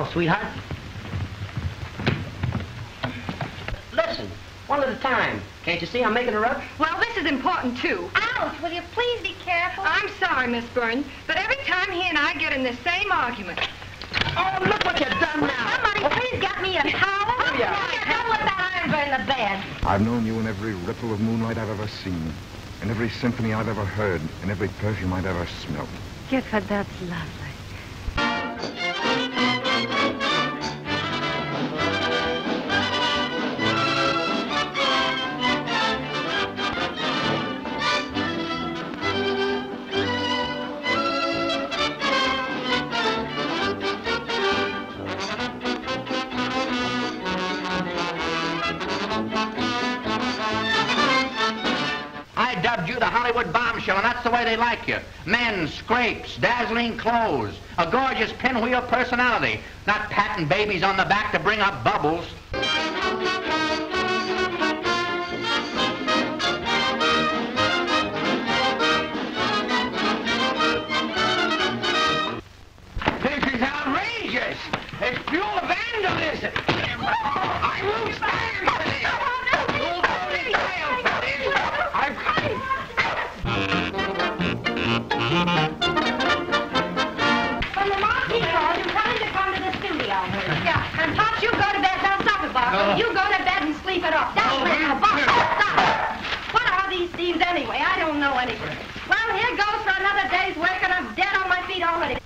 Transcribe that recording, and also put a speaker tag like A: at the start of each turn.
A: Hello, sweetheart. Listen, one at a time. Can't you see I'm making a rush?
B: Well, this is important, too.
C: Ouch, will you please be careful?
B: I'm sorry, Miss Burns, but every time he and I get in the same argument.
A: Oh, look what you've done now.
C: Somebody please get me a towel.
A: Oh, yeah.
C: Don't let that iron burn the bed.
D: I've known you in every ripple of moonlight I've ever seen, in every symphony I've ever heard, in every perfume I've ever smelled.
C: Gifford, that's lovely.
E: I dubbed you the Hollywood bombshell, and that's the way they like you. Men, scrapes, dazzling clothes, a gorgeous pinwheel personality, not patting babies on the back to bring up bubbles. This is outrageous. It's pure vandalism. I won't stand for this. You'll go to jail for this.
C: When the marquee calls, you tell him to come to the studio. Yeah, and Pops, you go to bed. Now stop it, Bob. You go to bed and sleep it off. That's it. Now, Bob, stop. What are these thieves anyway? I don't know anything. Well, here goes for another day's work, and I'm dead on my feet already.